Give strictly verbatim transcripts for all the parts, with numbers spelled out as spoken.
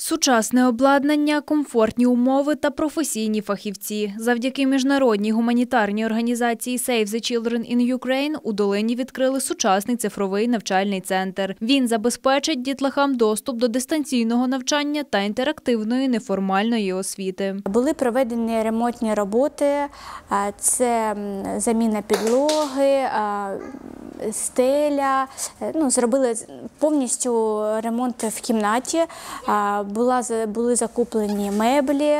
Сучасне обладнання, комфортні умови та професійні фахівці. Завдяки міжнародній гуманітарній організації Save the Children in Ukraine у Долині відкрили сучасний цифровий навчальний центр. Він забезпечить дітлахам доступ до дистанційного навчання та інтерактивної неформальної освіти. Були проведені ремонтні роботи, це заміна підлоги, стеля, ну, зробили повністю ремонт в кімнаті, була, були закуплені меблі,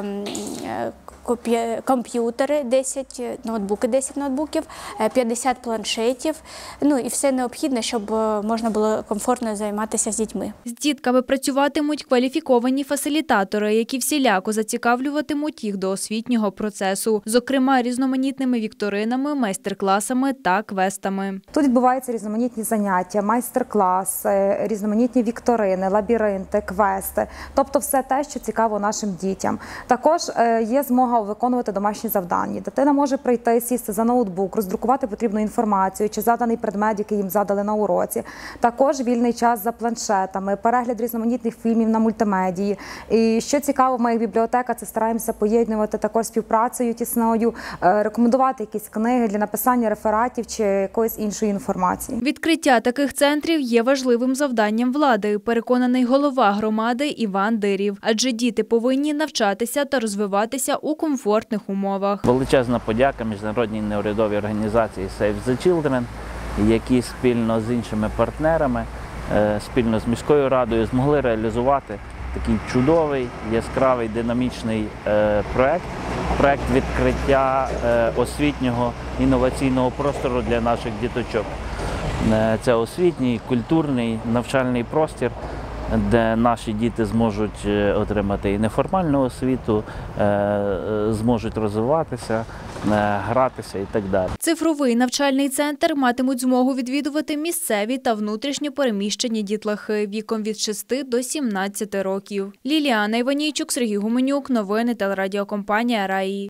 комп'ютери, десять ноутбуків, десять ноутбуків, п'ятдесят планшетів, ну і все необхідне, щоб можна було комфортно займатися з дітьми. З дітками працюватимуть кваліфіковані фасилітатори, які всіляко зацікавлюватимуть їх до освітнього процесу, зокрема різноманітними вікторинами, майстер-класами та квестами. Тут відбуваються різноманітні заняття, майстер-класи, різноманітні вікторини, лабіринти, квести, тобто все те, що цікаво нашим дітям. Також є змога виконувати домашні завдання. Дитина може прийти, сісти за ноутбук, роздрукувати потрібну інформацію чи заданий предмет, який їм задали на уроці. Також вільний час за планшетами, перегляд різноманітних фільмів на мультимедії. І що цікаво в моїх бібліотеках, це стараємося поєднувати також співпрацею тісною, рекомендувати якісь книги для написання рефератів чи якоїсь іншої інформації. Відкриття таких центрів є важливим завданням влади, переконаний голова громади Іван Дирів. Адже діти повинні навчатися та розвиватися у комфортних умовах. Величезна подяка міжнародній неурядовій організації Save the Children, які спільно з іншими партнерами, спільно з міською радою змогли реалізувати такий чудовий, яскравий, динамічний проект, проект відкриття освітнього інноваційного простору для наших діточок. Це освітній, культурний, навчальний простір, де наші діти зможуть отримати і неформальну освіту, зможуть розвиватися, гратися і так далі. Цифровий навчальний центр матимуть змогу відвідувати місцеві та внутрішньо переміщені дітлахи віком від шести до сімнадцяти років. Ліліана Іванійчук, Сергій Гуменюк. Новини телерадіокомпанія «Раї».